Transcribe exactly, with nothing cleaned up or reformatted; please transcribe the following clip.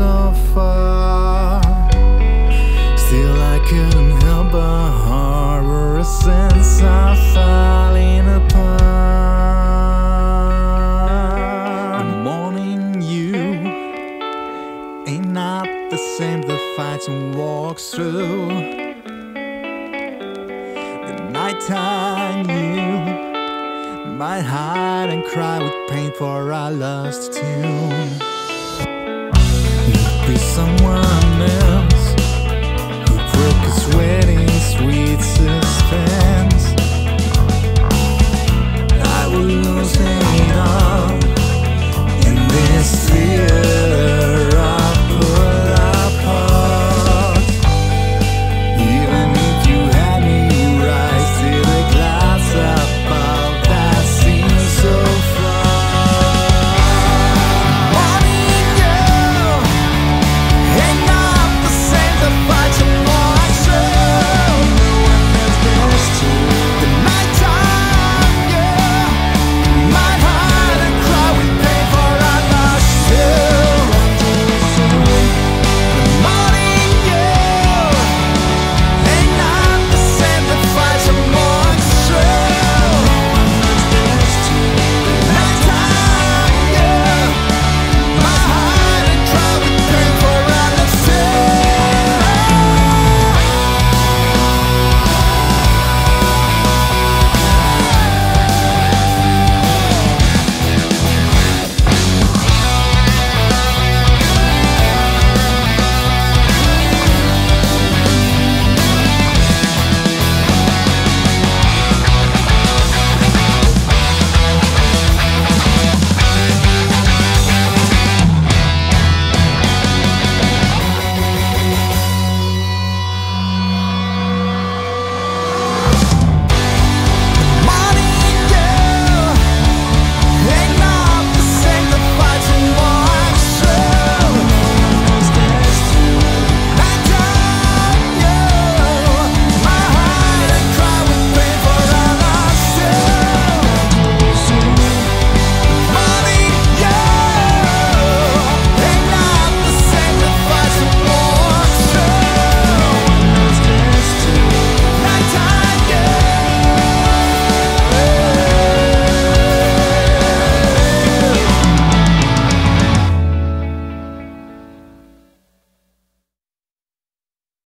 so far. Still I couldn't help but harbor a sense of falling apart. The morning you ain't not the same the fights and walks through. The nighttime you might hide and cry with pain for our lost tune. You'd be someone else who broke his wedding sweet sister.